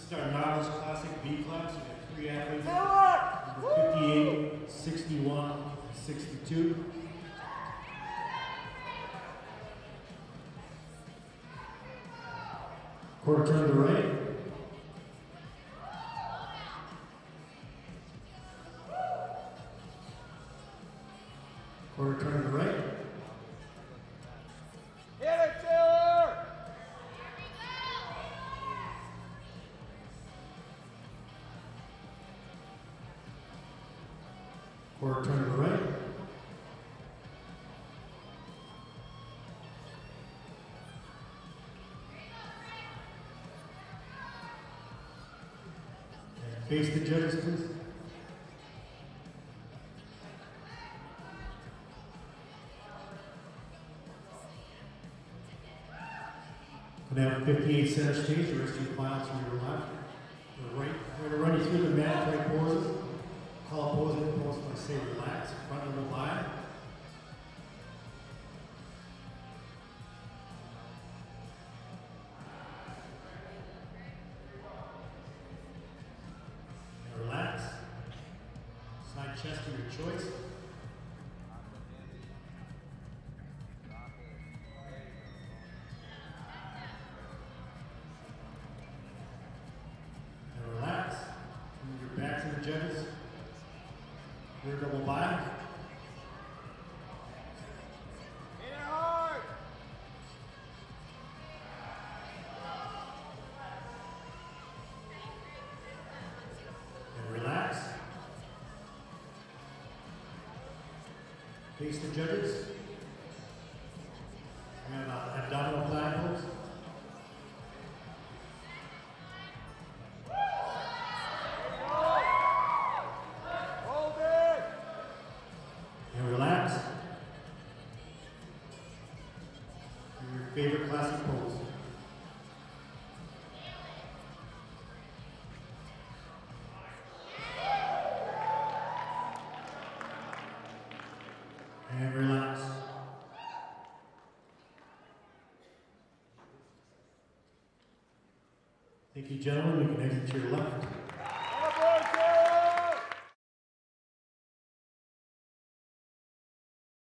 This is our Novice Classic B class. We have 3 athletes. Number 58, 61, 62. Quarter turn to the right. Quarter turn to the right. Hit it, Taylor! Quarter turn to the right. And face the judges, please. Now 58 center stage, the rest of your pilots to your left. The right, we're going to run you through the mandatory poses. Call a pose in pose when I say relax, front level high. And relax. Side chest of your choice. Back to the judges. Rear double by. Hit it hard! And relax. Face the judges. And abdominal thigh pose. Relax. Your favorite classic pose. And relax. Thank you, gentlemen. You can exit to your left.